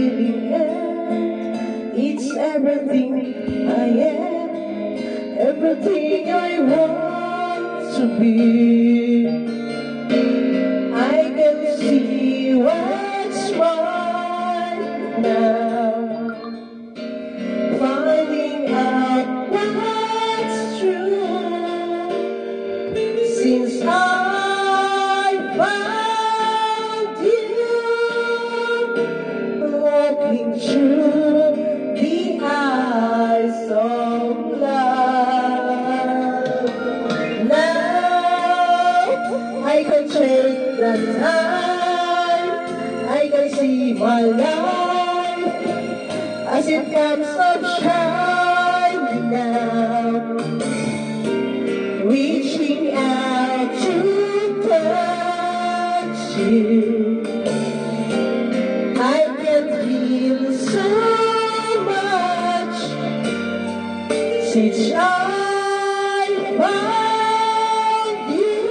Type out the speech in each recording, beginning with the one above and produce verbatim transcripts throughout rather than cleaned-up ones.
feeling, and it's everything I am, everything I want to be. I can see what's mine now, finding out what's true. Since I found you, looking through the eyes of love, now I can take the time, I can see my life as it comes up shining now, reaching out to touch you. I can feel so much since I found you,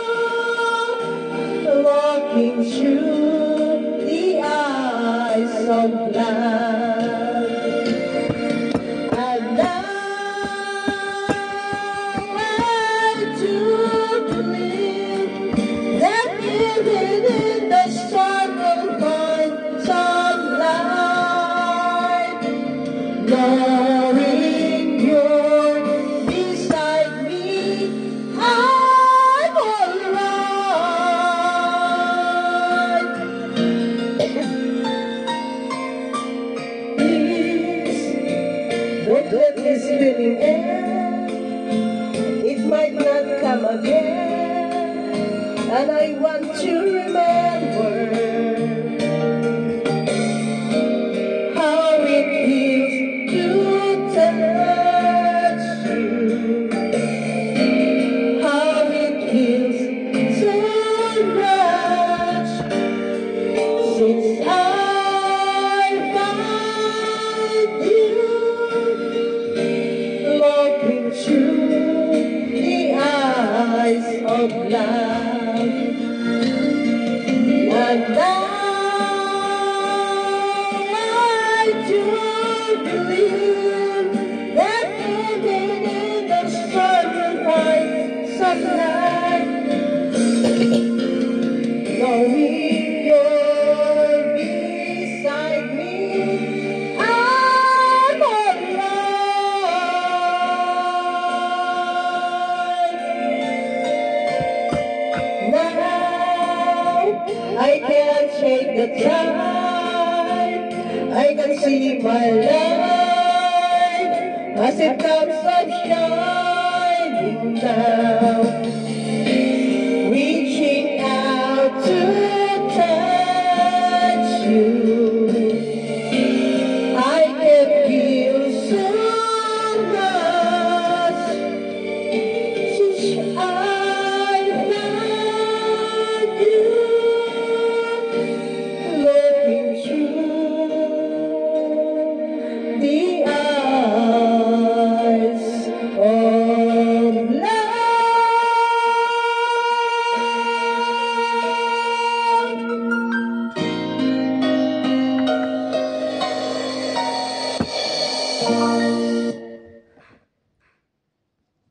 looking through the eyes of love. And now I do believe that even in the storm we'll find some light, knowing you're beside me, I'm alright. Please don't let this feeling end, it might not come again, and I want to remember how it feels to touch you, how it feels so much since I found you, looking through the eyes of love. And now I do believe that even in the storm we'll find some light, knowing you're beside me, I'm alright. Now I can take the time, I can see my life as it comes up shining down.